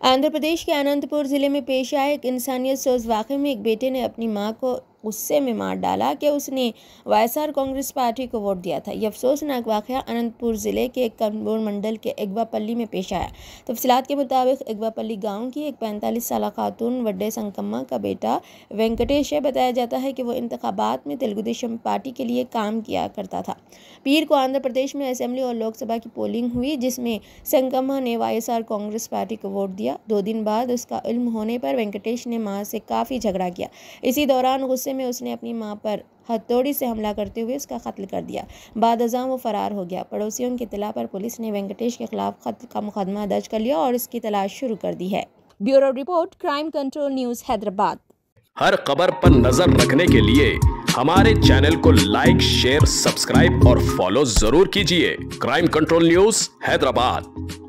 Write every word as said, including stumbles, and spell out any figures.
आंध्र प्रदेश के अनंतपुर जिले में पेश आए एक इंसानियत सोज वाक़े में एक बेटे ने अपनी मां को गुस्से में मार डाला कि उसने वाईएसआर कांग्रेस पार्टी को वोट दिया था। यह अफसोसनाक वाक़या अनंतपुर ज़िले के कंबोर मंडल के इगवापल्ली में पेश आया। तफसीलात के मुताबिक इगवापल्ली गांव की एक पैंतालीस साल खातून वड्डे संकम्मा का बेटा वेंकटेश है। बताया जाता है कि वो इंतखाबात में तेलुगु देशम पार्टी के लिए काम किया करता था। पीर को आंध्र प्रदेश में असेंबली और लोकसभा की पोलिंग हुई, जिसमें संकम्मा ने वाईएसआर कांग्रेस पार्टी को वोट दिया। दो दिन बाद उसका इल्म होने पर वेंकटेश ने मां से काफ़ी झगड़ा किया। इसी दौरान गुस्से में उसने अपनी मां पर हथौड़ी से हमला करते हुए उसका कत्ल कर दिया। बाद अज़ां वो फरार हो गया। पड़ोसियों की इत्तला पर पुलिस ने वेंकटेश के खिलाफ कत्ल का मुकदमा दर्ज कर लिया और उसकी तलाश शुरू कर दी है। Bureau report, crime control news, Hyderabad. हर खबर पर नजर रखने के लिए हमारे चैनल को लाइक, शेयर, सब्सक्राइब और फॉलो जरूर कीजिए। Crime control news, Hyderabad.